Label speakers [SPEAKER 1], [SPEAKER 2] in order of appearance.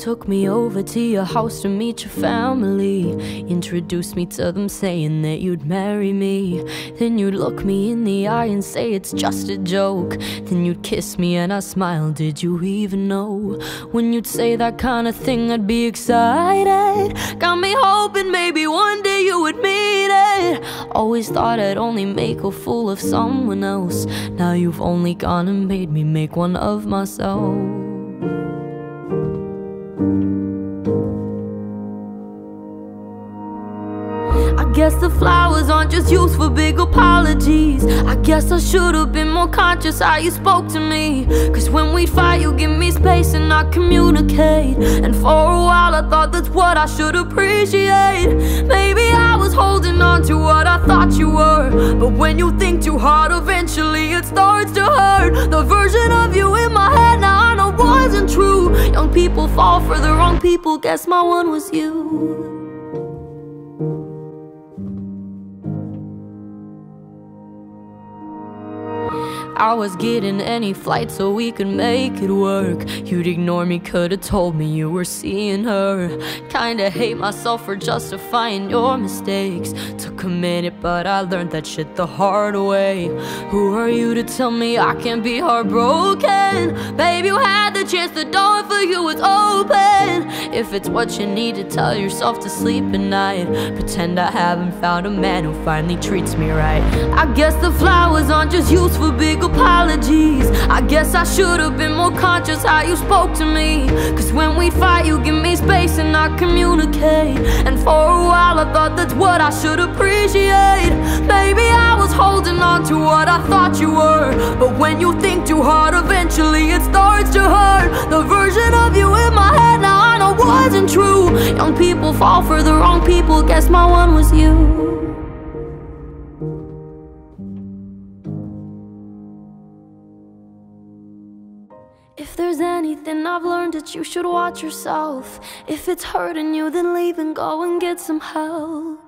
[SPEAKER 1] took me over to your house to meet your family. Introduced me to them saying that you'd marry me. Then you'd look me in the eye and say it's just a joke. Then you'd kiss me and I smiled, did you even know? When you'd say that kind of thing I'd be excited. Got me hoping maybe one day you would meet it. Always thought I'd only make a fool of someone else. Now you've only gone and made me make one of myself. I guess the flowers aren't just used for big apologies. I guess I should've been more conscious how you spoke to me. Cause when we fight you give me space and I communicate. And for a while I thought that's what I should appreciate. Maybe I was holding on to what I thought you were. But when you think too hard eventually it starts to hurt. The version of you in my head now I know wasn't true. Young people fall for the wrong people, guess my one was you. I was getting any flight so we could make it work. You'd ignore me, could've told me you were seeing her. Kinda hate myself for justifying your mistakes. Took a minute but I learned that shit the hard way. Who are you to tell me I can't be heartbroken? Babe, you had the chance, the door for you was open. If it's what you need to tell yourself to sleep at night, pretend I haven't found a man who finally treats me right. I guess the flowers aren't just used for big apologies. I guess I should've been more conscious how you spoke to me. Cause when we fight you give me space and I communicate. And for a while I thought that's what I should appreciate. Maybe I was holding on to what I thought you were. But when you think too hard eventually it starts to hurt. The version of you in my head now I know wasn't true. Young people fall for the wrong people, guess my one was you. If there's anything I've learned, that you should watch yourself. If it's hurting you, then leave and go and get some help.